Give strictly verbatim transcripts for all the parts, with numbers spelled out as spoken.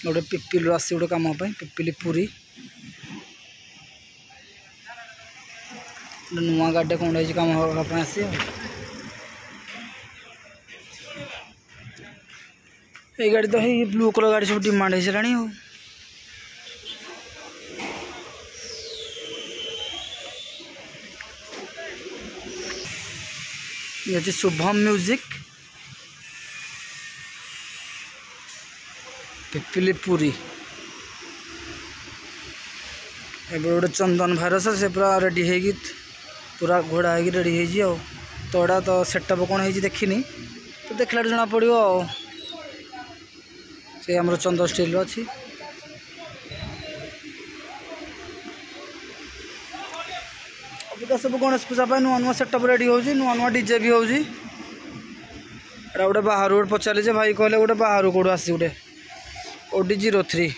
गोटे पिपिलू आसी गोटे कम पिपिली पूरी नुआ गाड़ी कौन कम हाँपाई आसी ये गाड़ी तो है ब्लू कलर गाड़ी सब डिमांड हो सारा ये शुभम म्यूजिक पिपिली पूरी ए गोटे चंदन भाइरस से पूरा रेडी होगी पूरा घोड़ा होगी रेडी हो तोड़ा तो सेटअप कौन है देखनी तो देखला जना पड़ो से आम चंदन स्टील अच्छी अबिका सब गणेश पूजा नुआ नुआ सेटअप रेडी हो नुआ नुआ डीजे भी हो गोटे बाहर गोटे पचारे जे भाई कहले गोटे बाहर कौट आसी गोटे ओडी जीरो थ्री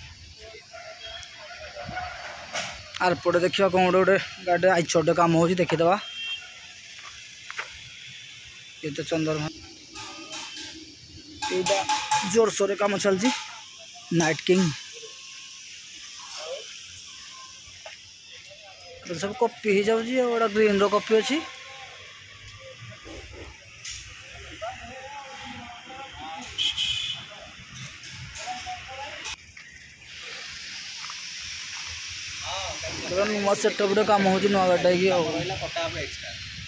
आरपटे देखा कौन गोटे गाड़ी आई छोटे कम हो देखीदे ये तो चंदन यहाँ जोरसोर कम चलती नाइट किंग तो सब कॉपी हो जाऊँगी गोटा ग्रीन रो कॉपी अच्छी नुआ सेटअप कम हो नुआ गाड़ी की